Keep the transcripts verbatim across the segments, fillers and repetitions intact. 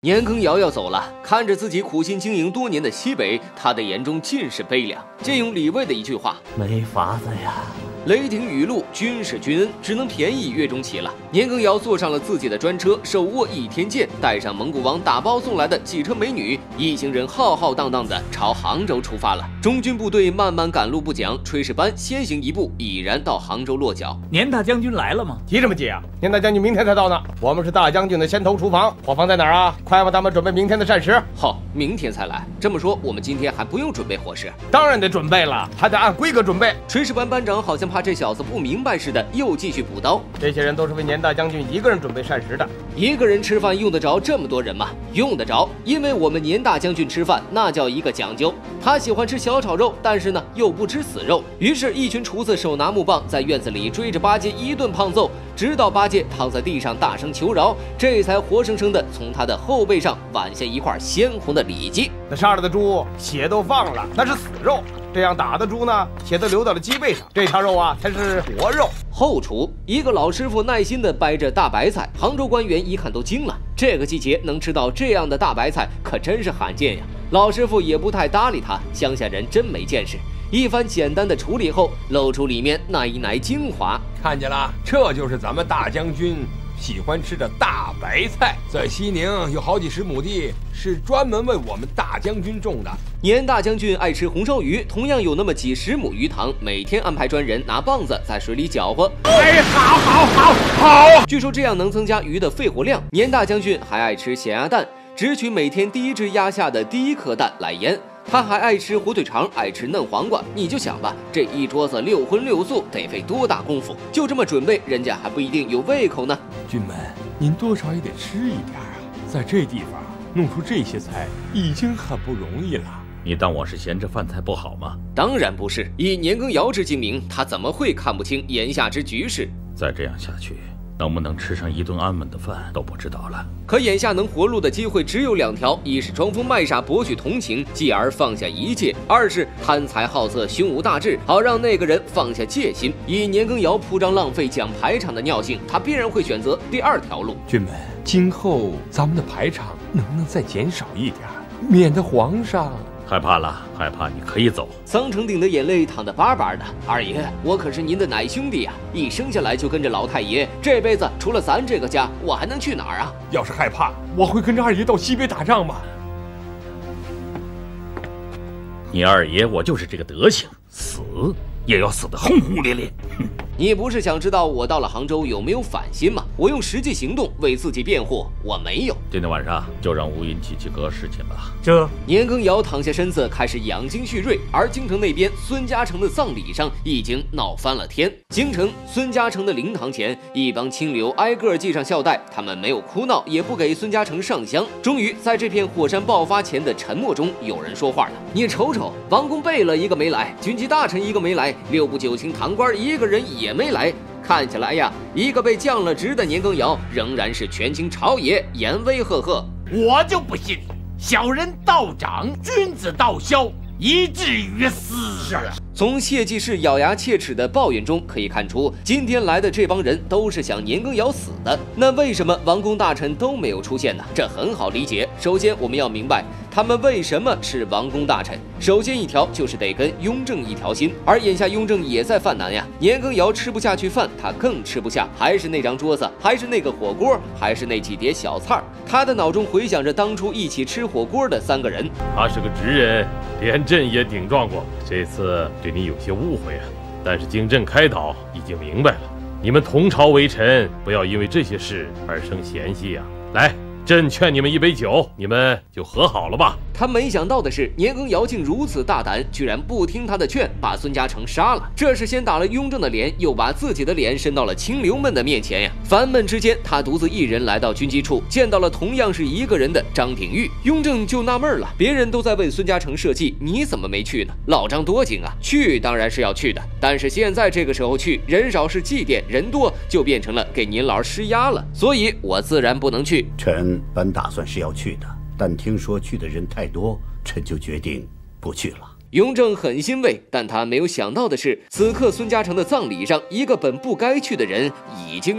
年羹尧要走了，看着自己苦心经营多年的西北，他的眼中尽是悲凉。借用李卫的一句话：“ 没法子呀。” 雷霆雨露，均是君恩，只能便宜月中起了。年羹尧坐上了自己的专车，手握倚天剑，带上蒙古王打包送来的几车美女，一行人浩浩荡荡的朝杭州出发了。中军部队慢慢赶路不讲，炊事班先行一步，已然到杭州落脚。 年大将军来了吗？ 急什么急啊？年大将军明天才到呢。我们是大将军的先头厨房，伙房在哪儿啊？快帮他们准备明天的膳食。 好，明天才来。这么说，我们今天还不用准备伙食？ 当然得准备了，还得按规格准备。 炊事班班长好像怕这小子不明白似的，又继续补刀。 这些人都是为年大将军一个人准备膳食的。 一个人吃饭用得着这么多人吗？用得着，因为我们年大将军吃饭那叫一个讲究。他喜欢吃小炒肉，但是呢又不吃死肉。于是，一群厨子手拿木棒，在院子里追着八戒一顿胖揍，直到八戒躺在地上大声求饶，这才活生生的从他的后背上挽下一块鲜红的里脊。 那杀了的猪血都放了，那是死肉。这样打的猪呢，血都流到了脊背上，这条肉啊才是活肉。 后厨一个老师傅耐心地掰着大白菜，杭州官员一看都惊了，这个季节能吃到这样的大白菜可真是罕见呀。老师傅也不太搭理他，乡下人真没见识。一番简单的处理后，露出里面那一奶精华。 看见了，这就是咱们大将军喜欢吃的大白菜，在西宁有好几十亩地是专门为我们大将军种的。 年大将军爱吃红烧鱼，同样有那么几十亩鱼塘，每天安排专人拿棒子在水里搅和。 哎，好好好好！ 据说这样能增加鱼的肺活量。年大将军还爱吃咸鸭蛋，只取每天第一只鸭下的第一颗蛋来腌。他还爱吃火腿肠，爱吃嫩黄瓜。你就想吧，这一桌子六荤六素得费多大功夫？就这么准备，人家还不一定有胃口呢。 军门，您多少也得吃一点啊！在这地方弄出这些菜，已经很不容易了。 你当我是嫌这饭菜不好吗？ 当然不是，以年羹尧之精明，他怎么会看不清眼下之局势？ 再这样下去，能不能吃上一顿安稳的饭都不知道了。 可眼下能活路的机会只有两条：一是装疯卖傻博取同情，继而放下一切；二是贪财好色胸无大志，好让那个人放下戒心。以年羹尧铺张浪费讲排场的尿性，他必然会选择第二条路。 军门，今后咱们的排场能不能再减少一点，免得皇上害怕了？害怕你可以走。 桑成鼎的眼泪淌得巴巴的。二爷，我可是您的奶兄弟呀、啊，一生下来就跟着老太爷，这辈子除了咱这个家，我还能去哪儿啊？ 要是害怕，我会跟着二爷到西北打仗吗？ 你二爷我就是这个德行，死也要死得轰轰烈烈。哼！ 你不是想知道我到了杭州有没有反心吗？我用实际行动为自己辩护，我没有。 今天晚上就让吴云去去个事情吧。 这年羹尧躺下身子，开始养精蓄锐。而京城那边，孙嘉诚的葬礼上已经闹翻了天。京城孙嘉诚的灵堂前，一帮清流挨个系上孝带，他们没有哭闹，也不给孙嘉诚上香。终于，在这片火山爆发前的沉默中，有人说话了：“你瞅瞅，王公贝勒一个没来，军机大臣一个没来，六部九卿堂官一个人也没来。看起来呀，一个被降了职的年羹尧仍然是权倾朝野，言威赫赫。 我就不信，小人道长，君子道消，以至于死。是。 从谢济世咬牙切齿的抱怨中可以看出，今天来的这帮人都是想年羹尧死的。那为什么王公大臣都没有出现呢？这很好理解。首先，我们要明白他们为什么是王公大臣。首先一条就是得跟雍正一条心，而眼下雍正也在犯难呀。年羹尧吃不下去饭，他更吃不下，还是那张桌子，还是那个火锅，还是那几碟小菜。他的脑中回想着当初一起吃火锅的三个人。 他是个直人，连朕也顶撞过。这次对你有些误会啊，但是经朕开导，已经明白了。你们同朝为臣，不要因为这些事而生嫌隙呀。来，朕劝你们一杯酒，你们就和好了吧。 他没想到的是，年羹尧竟如此大胆，居然不听他的劝，把孙嘉诚杀了。这是先打了雍正的脸，又把自己的脸伸到了清流们的面前呀。烦闷之间，他独自一人来到军机处，见到了同样是一个人的张廷玉。雍正就纳闷了，别人都在为孙嘉诚设计，你怎么没去呢？老张多精啊，去当然是要去的，但是现在这个时候去，人少是祭奠，人多就变成了给您老施压了，所以我自然不能去。 臣本打算是要去的，但听说去的人太多，臣就决定不去了。 雍正很欣慰，但他没有想到的是，此刻孙嘉诚的葬礼上，一个本不该去的人已经去了。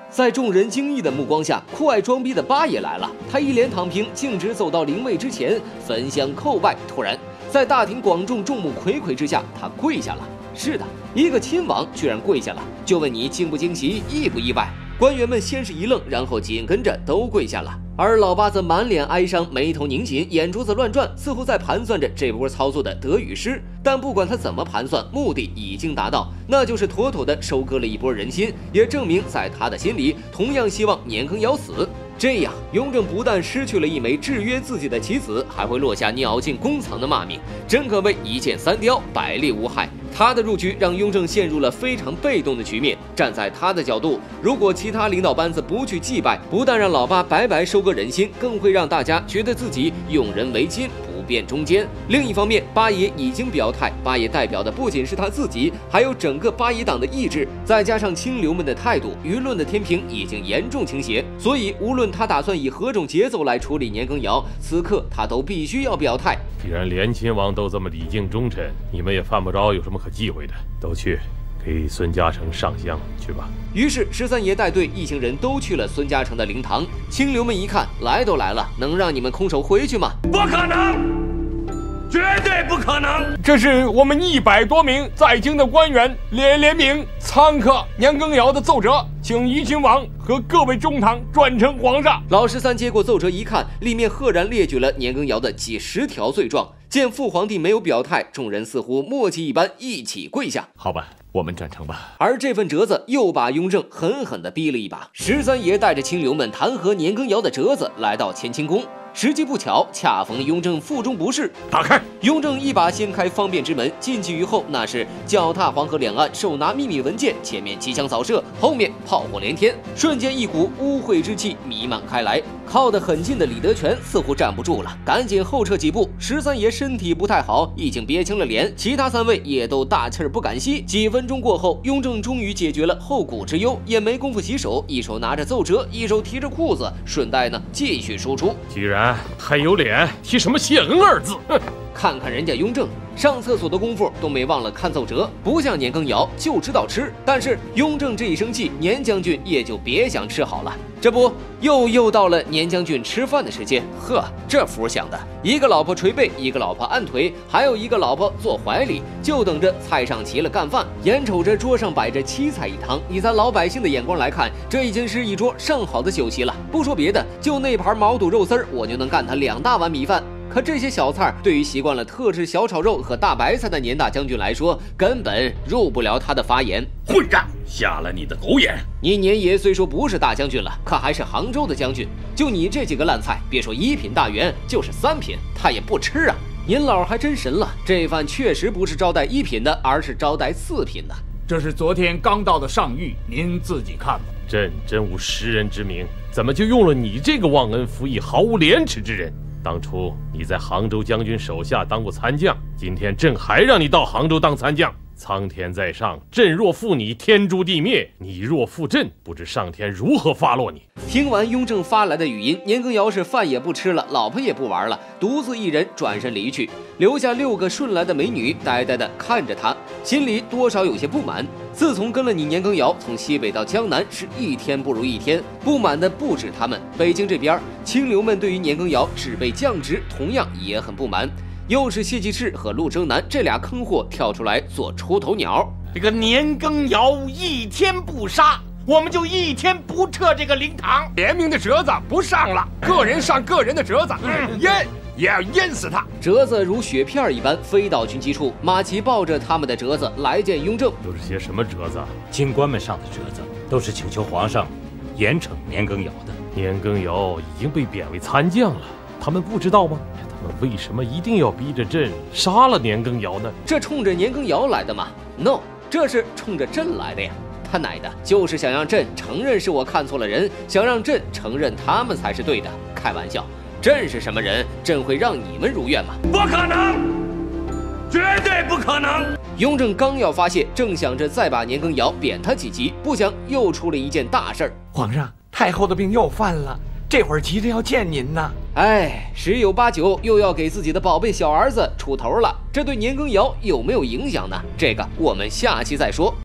在众人惊异的目光下，酷爱装逼的八爷来了。他一连躺平，径直走到灵位之前，焚香叩拜。突然，在大庭广众、众目睽睽之下，他跪下了。是的，一个亲王居然跪下了，就问你惊不惊喜，意不意外？官员们先是一愣，然后紧跟着都跪下了。而老八则满脸哀伤，眉头拧紧，眼珠子乱转，似乎在盘算着这波操作的得与失。但不管他怎么盘算，目的已经达到，那就是妥妥的收割了一波人心，也证明在他的心里同样希望年羹尧死。这样，雍正不但失去了一枚制约自己的棋子，还会落下鸟尽弓藏的骂名，真可谓一箭三雕，百利无害。他的入局让雍正陷入了非常被动的局面。站在他的角度，如果其他领导班子不去祭拜，不但让老八白白收割人心，更会让大家觉得自己用人为亲，不辨忠奸。另一方面，八爷已经表态，八爷代表的不仅是他自己，还有整个八爷党的意志，再加上清流们的态度，舆论的天平已经严重倾斜。所以，无论他打算以何种节奏来处理年羹尧，此刻他都必须要表态。 既然连亲王都这么礼敬忠臣，你们也犯不着有什么可忌讳的，都去给孙嘉诚上香去吧。 于是十三爷带队一行人都去了孙嘉诚的灵堂。清流们一看，来都来了，能让你们空手回去吗？ 不可能，绝对不可能！ 这是我们一百多名在京的官员联联名参刻年羹尧的奏折，请怡亲王和各位中堂转呈皇上。 老十三接过奏折一看，里面赫然列举了年羹尧的几十条罪状。见父皇帝没有表态，众人似乎默契一般，一起跪下。 好吧，我们转呈吧。 而这份折子又把雍正狠狠地逼了一把。十三爷带着清流们弹劾年羹尧的折子来到乾清宫。时机不巧，恰逢雍正腹中不适， 打开。 雍正一把掀开方便之门，进去于后，那是脚踏黄河两岸，手拿秘密文件，前面机枪扫射，后面炮火连天，瞬间一股污秽之气弥漫开来。靠得很近的李德全似乎站不住了，赶紧后撤几步。十三爷身体不太好，已经憋青了脸，其他三位也都大气儿不敢吸。几分钟过后，雍正终于解决了后顾之忧，也没工夫洗手，一手拿着奏折，一手提着裤子，顺带呢继续输出。 既然还有脸提什么谢恩二字，哼！ 看看人家雍正，上厕所的功夫都没忘了看奏折，不像年羹尧就知道吃。但是雍正这一生气，年将军也就别想吃好了。这不，又又到了年将军吃饭的时间。呵，这福享的，一个老婆捶背，一个老婆按腿，还有一个老婆坐怀里，就等着菜上齐了干饭。眼瞅着桌上摆着七菜一汤，以咱老百姓的眼光来看，这已经是一桌上好的酒席了。不说别的，就那盘毛肚肉丝儿，我就能干他两大碗米饭。可这些小菜对于习惯了特制小炒肉和大白菜的年大将军来说，根本入不了他的法眼。 混账！瞎了你的狗眼！ 你年爷虽说不是大将军了，可还是杭州的将军。就你这几个烂菜，别说一品大员，就是三品他也不吃啊！您老还真神了，这饭确实不是招待一品的，而是招待四品的。 这是昨天刚到的上谕，您自己看吧。 朕真无识人之明，怎么就用了你这个忘恩负义、毫无廉耻之人？当初你在杭州将军手下当过参将，今天朕还让你到杭州当参将。苍天在上，朕若负你，天诛地灭；你若负朕，不知上天如何发落你。 听完雍正发来的语音，年羹尧是饭也不吃了，老婆也不玩了，独自一人转身离去，留下六个顺来的美女呆呆地看着他，心里多少有些不满。自从跟了你年羹尧，从西北到江南，是一天不如一天。不满的不止他们，北京这边清流们对于年羹尧只被降职，同样也很不满。又是谢继炽和陆征南这俩坑货跳出来做出头鸟。 这个年羹尧一天不杀，我们就一天不撤这个灵堂。 联名的折子不上了，个人上个人的折子，淹也要淹死他。 折子如雪片一般飞到军机处，马齐抱着他们的折子来见雍正。 都是些什么折子？ 京官们上的折子都是请求皇上严惩年羹尧的。 年羹尧已经被贬为参将了，他们不知道吗？他们为什么一定要逼着朕杀了年羹尧呢？ 这冲着年羹尧来的吗 ？No， 这是冲着朕来的呀！他奶的，就是想让朕承认是我看错了人，想让朕承认他们才是对的。开玩笑，朕是什么人？朕会让你们如愿吗？ 不可能，绝对不可能！ 雍正刚要发泄，正想着再把年羹尧贬他几级，不想又出了一件大事儿。 皇上，太后的病又犯了。这会儿急着要见您呢， 哎，十有八九又要给自己的宝贝小儿子出头了，这对年羹尧有没有影响呢？这个我们下期再说。